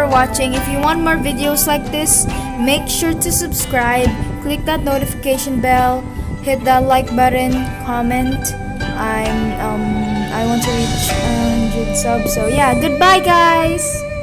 for watching. If you want more videos like this, make sure to subscribe, click that notification bell, hit that like button, comment. I want to reach 100 subs. So yeah, goodbye guys.